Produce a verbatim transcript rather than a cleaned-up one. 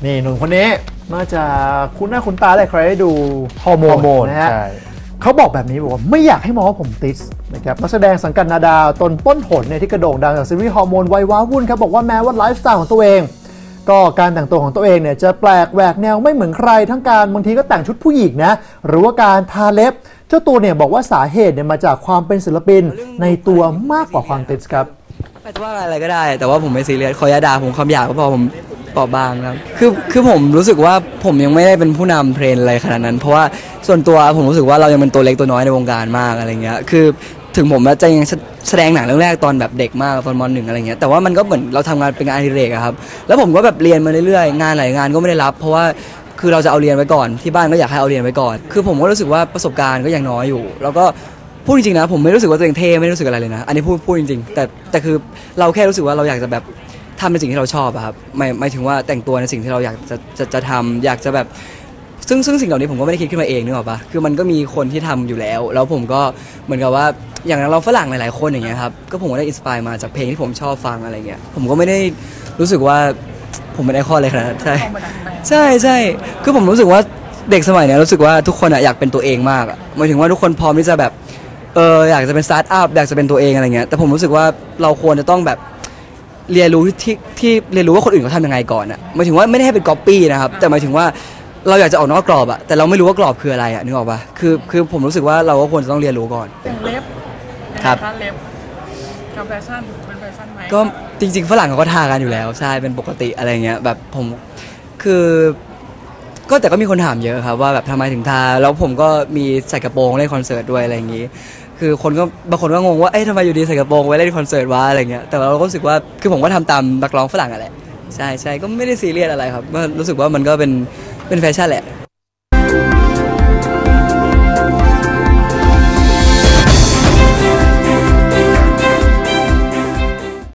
นี่หนุ่มคนนี้น่าจะคุ้นหน้าคุ้นตาได้ใครได้ดูฮอร์โมนนะฮะเขาบอกแบบนี้บอกว่าไม่อยากให้มองว่าผมติสนะครับนักแสดงสังกัดนาดาวตนต้นผลเนี่ยที่กระโด่งดังจากซีรีส์ฮอร์โมนวัยว้าวุ่นครับบอกว่าแม้ว่าไลฟ์สไตล์ของตัวเองก็การแต่งตัวของตัวเองเนี่ยจะแปลกแหวกแนวไม่เหมือนใครทั้งการบางทีก็แต่งชุดผู้หญิงนะหรือว่าการทาเล็บเจ้าตัวเนี่ยบอกว่าสาเหตุเนี่ยมาจากความเป็นศิลปินในตัวมากกว่าความติสครับไม่ว่าอะไรก็ได้แต่ว่าผมไม่ซีเรียสขอยาดาผมคำหยาบก็พอผมเปราะบางครับคือคือผมรู้สึกว่าผมยังไม่ได้เป็นผู้นำเทรนอะไรขนาดนั้นเพราะว่าส่วนตัวผมรู้สึกว่าเรายังเป็นตัวเล็กตัวน้อยในวงการมากอะไรเงี้ยคือถึงผมจะยังแสดงหนังเรื่องแรกตอนแบบเด็กมากตอนม.หนึ่งอะไรเงี้ยแต่ว่ามันก็เหมือนเราทำงานเป็นงานอดิเรกครับแล้วผมก็แบบเรียนมาเรื่อยๆงานหลายงานก็ไม่ได้รับเพราะว่าคือเราจะเอาเรียนไว้ก่อนที่บ้านก็อยากให้เอาเรียนไว้ก่อนคือผมก็รู้สึกว่าประสบการณ์ก็ยังน้อยอยู่แล้วก็พูดจริงๆนะผมไม่รู้สึกว่าตัวเองเท่ไม่รู้สึกอะไรเลยนะอันนี้พูดพูดจริงๆแต่แต่คือเราแค่รู้สึกว่าเราอยากจะแบบทำในสิ่งที่เราชอบอะครับไม่ไม่ถึงว่าแต่งตัวในสิ่งที่เราอยากจะจะจะทำอยากจะแบบซึ่งซึ่งสิ่งเหล่านี้ผมก็ไม่ได้คิดขึ้นมาเองนึกออกปะคือมันก็มีคนที่ทำอยู่แล้วแล้วผมก็เหมือนกับว่าอย่างเราฝรั่งหลายๆคนอย่างเงี้ยครับก็ผมก็ได้อินสปายมาจากเพลงที่ผมชอบฟังอะไรเงี้ยผมก็ไม่ได้รู้สึกว่าผมเป็นไอคอนเลยขนาดนั้นใช่ใช่ใช่คือผมรู้สึกว่าเด็กสมัยนี้รู้สึกว่าทุกคนอะอยากเป็นตัวเองมากอะหมายถึงว่าทุกคนพร้อมที่จะแบบเอออยากจะเป็นสตาร์ทอัพอยากจะเป็นตัวเองอะไรเงี้ยแต่ผมรู้สึกว่าเราควรจะต้องแบบเรียนรู้ที่ที่เรียนรู้ว่าคนอื่นเขาทำยังไงก่อนอะหมายถึงว่าไม่ได้ให้เป็นก๊อปปี้นะครับแต่หมายถึงว่าเราอยากจะออกนอกกรอบอะแต่เราไม่รู้ว่ากรอบคืออะไรอะนึกออกปะคือคือผมรู้สึกว่าเราก็ควรจะต้องเรียนรู้ก่อนอย่างเล็บครับเล็บกับแฟชั่นเป็นแฟชั่นไหมก็จริงๆฝรั่งเขาก็ทากันอยู่แล้วใช่เป็นปกติอะไรเงี้ยแบบผมคือก็แต่ก็มีคนถามเยอะครับว่าแบบทำไมถึงทาแล้วผมก็มีใส่กระโปรงเล่นคอนเสิร์ตด้วยอะไรอย่างงี้คือคนก็บางคนก็งงว่าเอ๊ะทำไมอยู่ดีใส่กระโปรงไว้เล่นคอนเสิร์ตวะอะไรเงี้ยแต่เราก็รู้สึกว่าคือผมก็ทำตามนักร้องฝรั่งอะแหละใช่ใช่ก็ไม่ได้ซีเรียสอะไรครับก็รู้สึกว่ามันก็เป็นเป็นแฟชั่นแหละ